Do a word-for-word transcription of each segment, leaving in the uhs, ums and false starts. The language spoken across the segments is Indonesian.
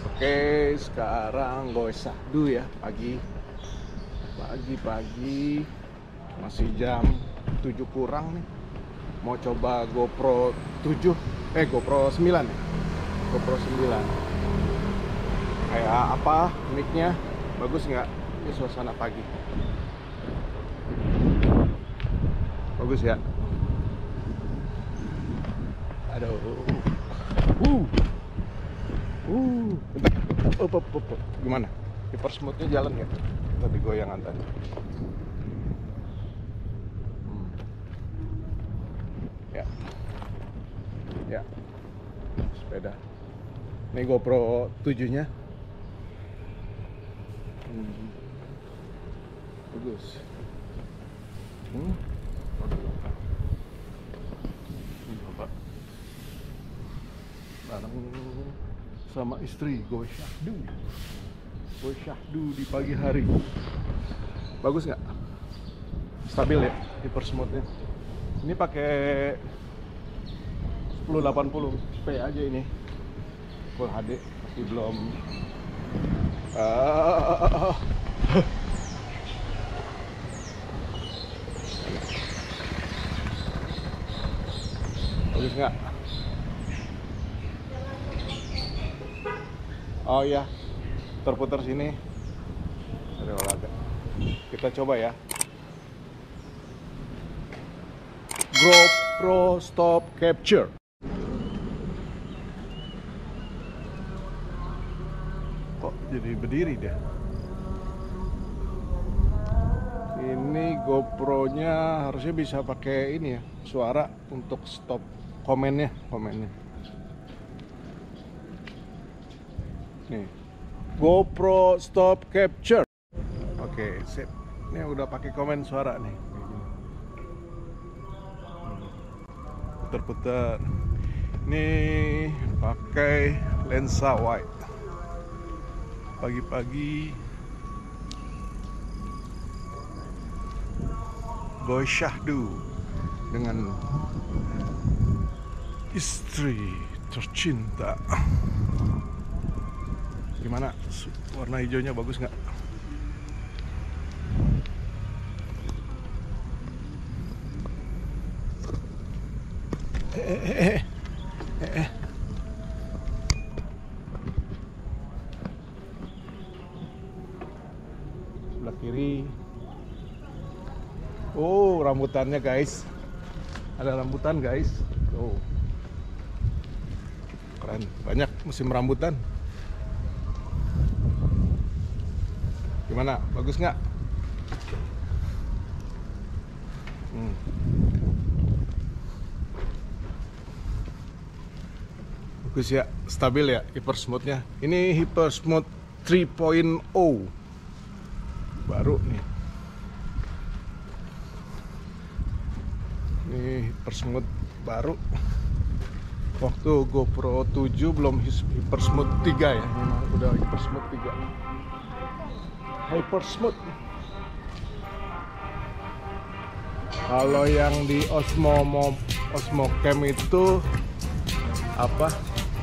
Oke, sekarang gue sahdu ya, pagi. Pagi-pagi masih jam tujuh kurang nih. Mau coba GoPro tujuh, eh GoPro sembilan ya. GoPro sembilan. Kayak apa mic-nya? Bagus nggak? Ini suasana pagi. Bagus ya? Aduh. Uh. Uh, bentar. Op, op, op, op. Gimana? Hyper smooth-nya jalan nggak? Tadi goyangan tadi. Hmm. Ya. Ya. Sepeda. Ini GoPro tujuh-nya. Hmm. Bagus. Hmm. Bapak. Bareng sama istri gue syahdu gue syahdu di pagi hari. Bagus nggak? Stabil ya hyper smooth-nya. Ini pakai sepuluh delapan puluh p aja ini, Full H D, masih belum uh... bagus nggak? Oh iya, terputar sini. Ada olahraga. Kita coba ya. GoPro Stop Capture. Kok jadi berdiri dia? Ini GoPro-nya harusnya bisa pakai ini ya, suara untuk stop komennya, komennya. Nih, GoPro Stop Capture. Oke, sip. Ini udah pakai komen suara nih. Putar-putar. Ini pakai lensa wide. Pagi-pagi gue syahdu dengan istri tercinta. Gimana? Warna hijaunya bagus nggak? Eh, eh, eh, eh, eh. Sebelah kiri. Oh, rambutannya guys. Ada rambutan guys. Oh, keren. Banyak musim rambutan. Gimana? Bagus nggak? Hmm. Bagus ya, stabil ya hyper smooth-nya. Ini hyper smooth tiga titik nol. Baru nih. Ini hyper smooth baru. Waktu GoPro tujuh belum hyper smooth tiga ya. Ini udah hyper smooth tiga. Hyper smooth. Kalau yang di Osmo Osmo Cam itu apa?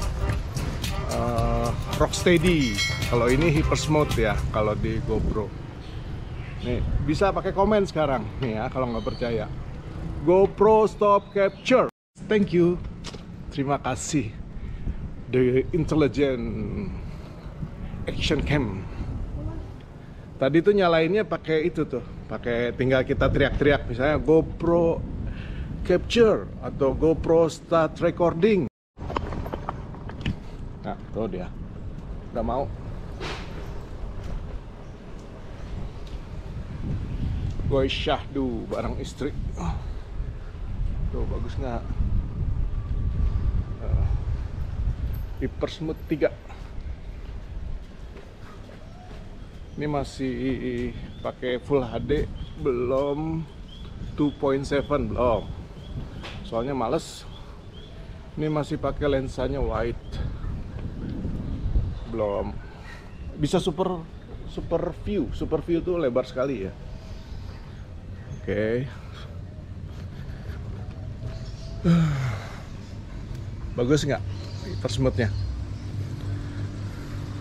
Uh, Rocksteady. Kalau ini hyper smooth ya. Kalau di GoPro. Nih bisa pakai komen sekarang nih ya. Kalau nggak percaya. GoPro Stop Capture. Thank you. Terima kasih. The Intelligent Action Cam. Tadi tuh nyalainnya pakai itu tuh, pakai tinggal kita teriak-teriak, misalnya GoPro Capture atau GoPro Start Recording. Nah, tuh dia, udah mau. Gue syahdu bareng istri. Tuh bagus nggak? Uh, hyper smooth tiga. Ini masih pakai Full H D, belum dua titik tujuh, belum. Soalnya males. Ini masih pakai lensanya wide. Belum. Bisa super super view. Super view tuh lebar sekali ya. Oke. Bagus nggak hyper smooth-nya?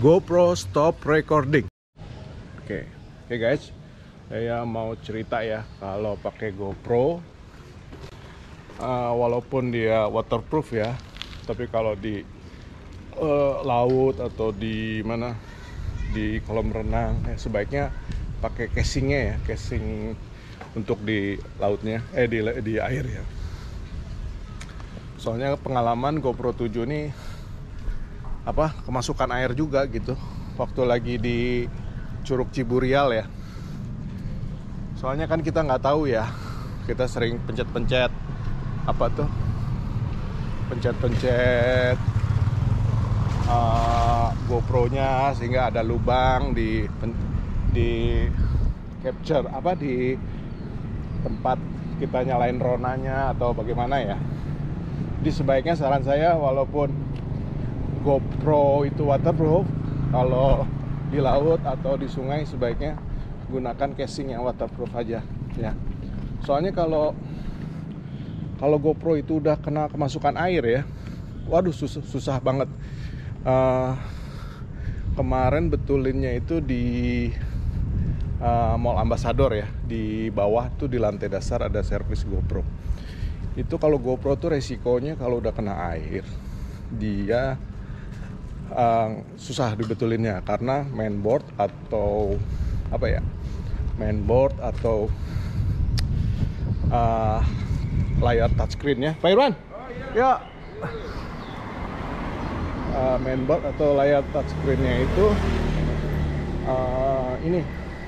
GoPro stop recording. Oke, oke guys, saya mau cerita ya, kalau pakai GoPro, uh, walaupun dia waterproof ya, tapi kalau di uh, laut atau di mana, di kolam renang, ya sebaiknya pakai casingnya ya, casing untuk di lautnya, eh di di air ya. Soalnya pengalaman GoPro tujuh nih apa kemasukan air juga gitu waktu lagi di Curug Ciburial ya. Soalnya kan kita nggak tahu ya, kita sering pencet-pencet apa tuh pencet-pencet uh, GoPro-nya sehingga ada lubang di di capture apa di tempat kita nyalain ronanya atau bagaimana ya. Jadi sebaiknya saran saya, walaupun GoPro itu waterproof, kalau di laut atau di sungai sebaiknya gunakan casing yang waterproof aja ya. Soalnya kalau kalau GoPro itu udah kena kemasukan air ya, waduh susah, susah banget. Uh, kemarin betulinnya itu di uh, Mall Ambassador ya, di bawah tuh di lantai dasar ada servis GoPro. Itu kalau GoPro tuh resikonya kalau udah kena air, dia Uh, susah dibetulinnya karena mainboard atau apa ya mainboard atau uh, layar touchscreen ya, Pak Irwan. Oh, iya. Ya uh, mainboard atau layar touchscreennya itu uh, ini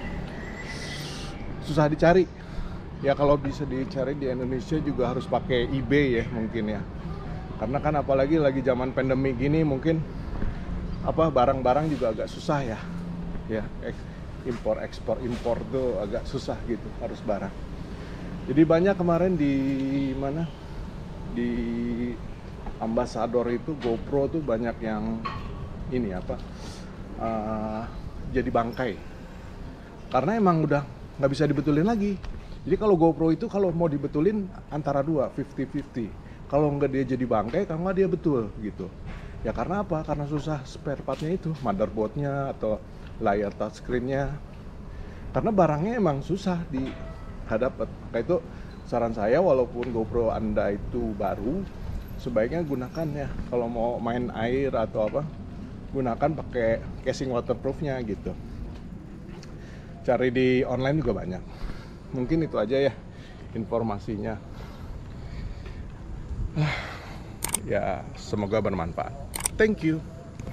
susah dicari ya. Kalau bisa dicari di Indonesia juga harus pakai eBay ya mungkin ya, karena kan apalagi lagi zaman pandemi gini mungkin apa barang-barang juga agak susah ya, ya impor ekspor impor tuh agak susah gitu, harus barang. Jadi banyak kemarin di mana di Ambassador itu GoPro tuh banyak yang ini apa uh, jadi bangkai karena emang udah nggak bisa dibetulin lagi. Jadi kalau GoPro itu kalau mau dibetulin antara dua, fifty fifty. Kalau nggak dia jadi bangkai, kalau nggak dia betul gitu. Ya karena apa? Karena susah spare partnya itu, motherboardnya atau layar touchscreennya. Karena barangnya emang susah dihadapat. Kayak itu saran saya, walaupun GoPro Anda itu baru, sebaiknya gunakan ya. Kalau mau main air atau apa, gunakan pakai casing waterproofnya gitu. Cari di online juga banyak. Mungkin itu aja ya informasinya. Ya semoga bermanfaat. Thank you.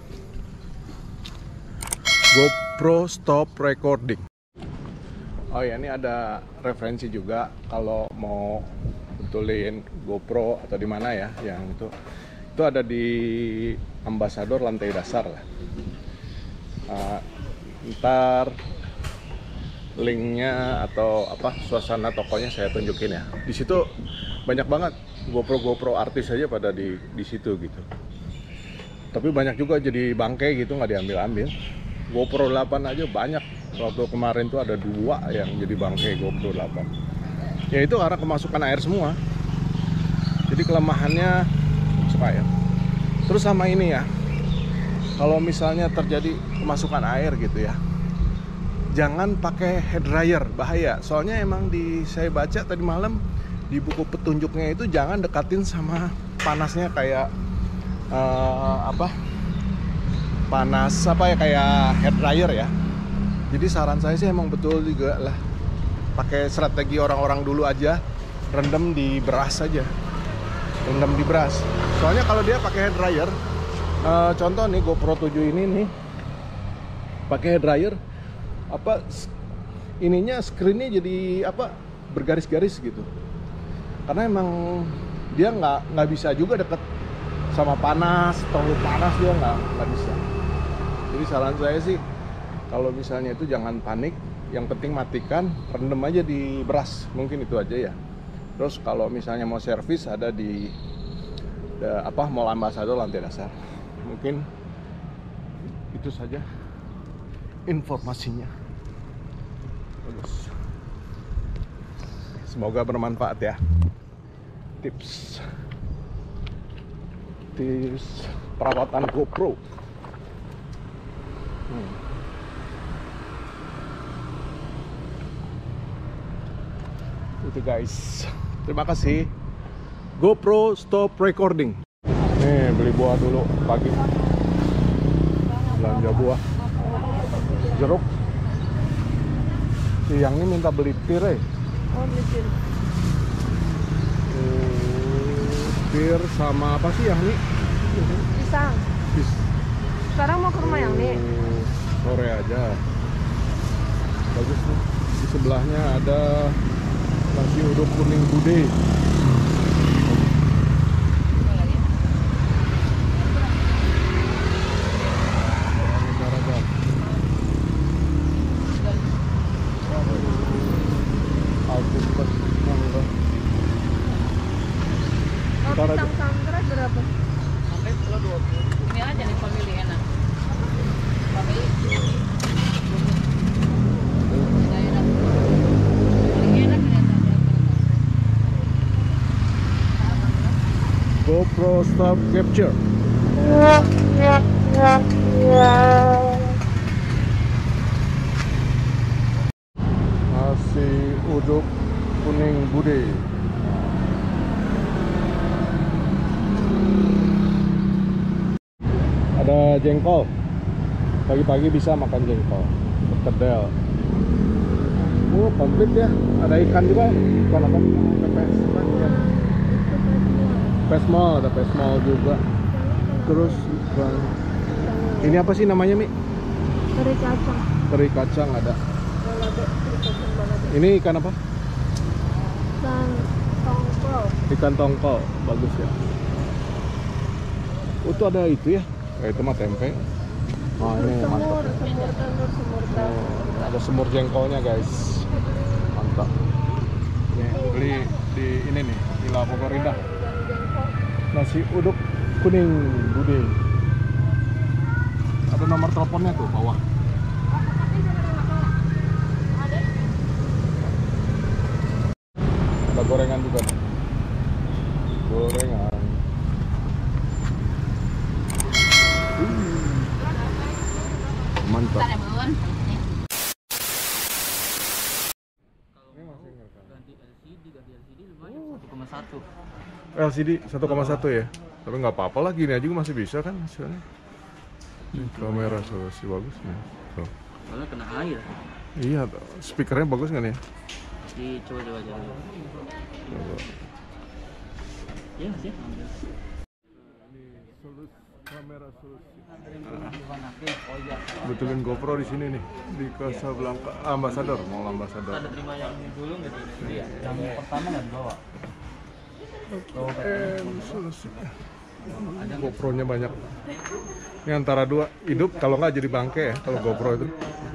GoPro stop recording. Oh ya, ini ada referensi juga kalau mau betulin GoPro atau di mana ya, yang itu itu ada di Ambassador lantai dasar lah. Uh, ntar linknya atau apa suasana tokonya saya tunjukin ya. Di situ banyak banget GoPro GoPro artis aja pada di di situ gitu. Tapi banyak juga jadi bangkai gitu, nggak diambil-ambil. GoPro delapan aja banyak. Waktu kemarin tuh ada dua yang jadi bangkai GoPro delapan. Ya itu karena kemasukan air semua. Jadi kelemahannya supaya. Terus sama ini ya, kalau misalnya terjadi kemasukan air gitu ya, jangan pakai head dryer, bahaya. Soalnya emang di saya baca tadi malam di buku petunjuknya itu jangan dekatin sama panasnya kayak Uh, apa panas apa ya kayak hair dryer ya. Jadi saran saya sih emang betul juga lah pakai strategi orang-orang dulu aja, rendam di beras aja, rendam di beras. Soalnya kalau dia pakai hair dryer, uh, contoh nih GoPro tujuh ini nih pakai hair dryer, apa ininya screennya jadi apa bergaris-garis gitu, karena emang dia nggak nggak bisa juga deket sama panas, terlalu panas dia nggak nggak bisa. Jadi saran saya sih kalau misalnya itu jangan panik, yang penting matikan, rendam aja di beras, mungkin itu aja ya. Terus kalau misalnya mau servis ada di ada, apa Mall Ambassador lantai dasar. Mungkin itu saja informasinya. Bagus. Semoga bermanfaat ya. Tips tips perawatan GoPro. Itu guys. Terima kasih. GoPro stop recording. Nih beli buah dulu pagi. Belanja buah. Jeruk. Si yang ini minta beli pir eh. Oh, beli pir. Uh, pir sama apa sih yang ini? Pisang. Pis. Sekarang mau ke rumah yang ini. Uh, sore aja. Bagus nih. Di sebelahnya ada nasi uduk kuning bude. Oh, pisang sangkret berapa? Sampai kilo dua puluh. Ini aja nih family enak. Family. Nggak enak. Paling enak ini ada. GoPro stop capture. Nasi uduk kuning bude. Ada jengkol. Pagi-pagi bisa makan jengkol. Perkedel. Oh, komplit ya. Ada ikan juga. Ikan apa? Pepes. Pesmol, ada pesmol juga. Terus ikan. Ini apa sih namanya, Mi? Teri kacang. Teri kacang ada. Balado, teri kacang balado. Ini ikan apa? Dan tongkol. Ikan tongkol, bagus ya. Oh, tuh ada itu ya. Eh, itu mah tempe. Nah, ini Semur, mantap. semur telur, semur tahu. Oh, ada semur jengkolnya, guys. Mantap. Nih, beli di ini nih, di La Pokok-Indah. Nasi uduk kuning bude. Ada nomor teleponnya tuh bawah. Ada gorengan juga nih. Gorengan. Uh, mantap. Bentar ya, Bun. Ini masih ngerekam. Ganti L C D, ganti L C D lumayan satu koma satu. L C D satu koma satu ya. Tapi nggak apa-apa lah, gini aja masih bisa kan hasilnya. Ini kamera solusi bagus nih. Tuh. Soalnya kena air. Iya, speakernya bagus nggak nih? Di coba coba coba. Coba. Iya Mas ya. Ini solusi kamera solusi. Oh iya. Betulin GoPro di sini nih di Casablanca Ambassador, Mall Ambassador. Ada terima yang dulu nggak di Iya. Yang pertama nggak dibawa. Eh, solusi. GoPro-nya banyak. Ini antara dua hidup kalau nggak jadi bangke ya kalau GoPro itu.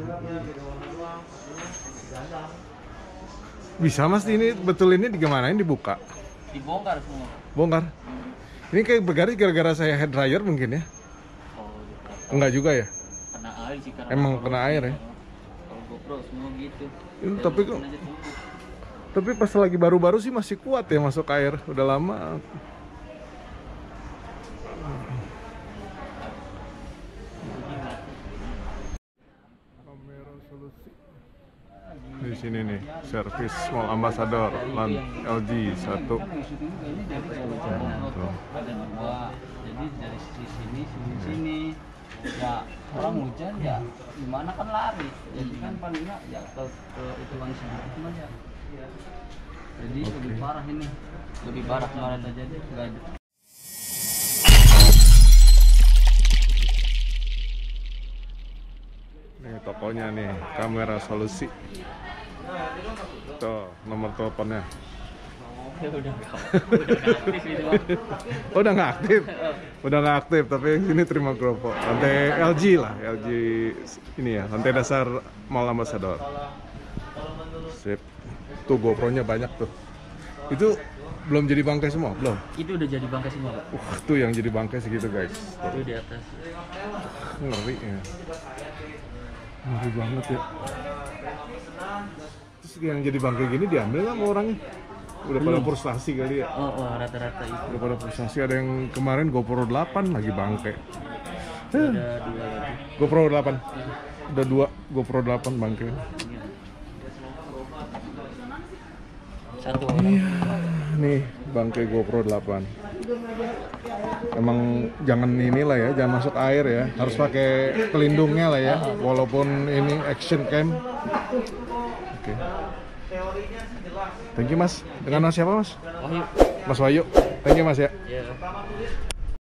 Bisa Mas ini betulinnya digimanain, dibuka? Dibongkar semua. Bongkar. Ini kayak bergaris gara-gara saya hair dryer mungkin ya? Oh, gitu. Enggak juga ya? Kena air sih karena. Emang kena air ya? Kalau GoPro semua gitu. Ini tapi kok tapi pas lagi baru-baru sih masih kuat ya masuk air. Udah lama. Kamera solusi. Di sini nih, servis Mall Ambassador, Lan L G satu. Tuh. Ada dua, jadi dari sisi sini, sisi sini, ya orang hujan ya gimana kan lari, jadi kan paling nggak ya ke, ke itu bang sedikit cuma ya. Jadi Oke. lebih parah ini, lebih parah kemarin aja deh, nggak ada. Nih tokonya nih, kamera solusi. Tuh, nomor teleponnya. Ya udah nggak, udah nggak aktif itu bang. Oh, udah nggak aktif, udah nggak aktif. Tapi yang sini terima GoPro. Lantai L G lah, L G ini ya, lantai dasar Mall Ambassador. Sip. Tuh GoPro-nya banyak tuh. Itu belum jadi bangkai semua, belum? Itu udah jadi bangkai semua pak. Uh, tuh yang jadi bangkai segitu guys. Tuh. Itu di atas. Ngeri ya. Ngeri banget ya. Terus yang jadi bangkai gini diambil nggak sama orangnya? Udah pada Belum. frustasi kali ya. Oh, oh rata-rata itu. Udah pada frustasi, ada yang kemarin GoPro delapan lagi bangkai. Ada dua lagi. GoPro delapan. Udah dua GoPro delapan bangkai. Iya. satu orang. Iya, nih bangkai GoPro delapan. Emang jangan inilah ya, jangan masuk air ya. Harus pakai pelindungnya lah ya, walaupun ini action cam. Oke. Thank you Mas. Dengan Mas siapa Mas? Wahyu. Mas Wahyu. Thank you Mas ya. Ya.